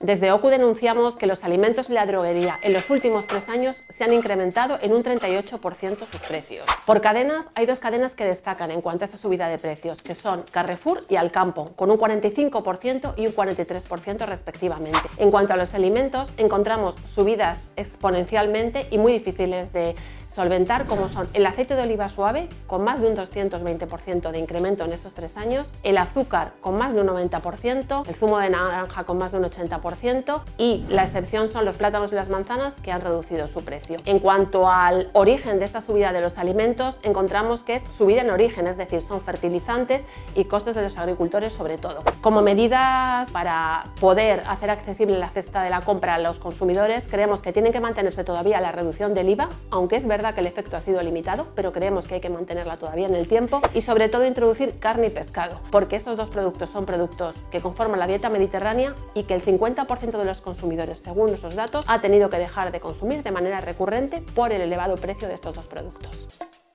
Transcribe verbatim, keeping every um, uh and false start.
Desde O C U denunciamos que los alimentos y la droguería en los últimos tres años se han incrementado en un treinta y ocho por ciento sus precios. Por cadenas, hay dos cadenas que destacan en cuanto a esta subida de precios, que son Carrefour y Alcampo, con un cuarenta y cinco por ciento y un cuarenta y tres por ciento respectivamente. En cuanto a los alimentos, encontramos subidas exponencialmente y muy difíciles de solventar, como son el aceite de oliva suave con más de un doscientos veinte por ciento de incremento en estos tres años, el azúcar con más de un noventa por ciento, el zumo de naranja con más de un ochenta por ciento y la excepción son los plátanos y las manzanas, que han reducido su precio. En cuanto al origen de esta subida de los alimentos, encontramos que es subida en origen, es decir, son fertilizantes y costes de los agricultores sobre todo. Como medidas para poder hacer accesible la cesta de la compra a los consumidores, creemos que tienen que mantenerse todavía la reducción del I V A, aunque es verdad que el efecto ha sido limitado, pero creemos que hay que mantenerla todavía en el tiempo, y sobre todo introducir carne y pescado, porque estos dos productos son productos que conforman la dieta mediterránea y que el cincuenta por ciento de los consumidores, según nuestros datos, ha tenido que dejar de consumir de manera recurrente por el elevado precio de estos dos productos.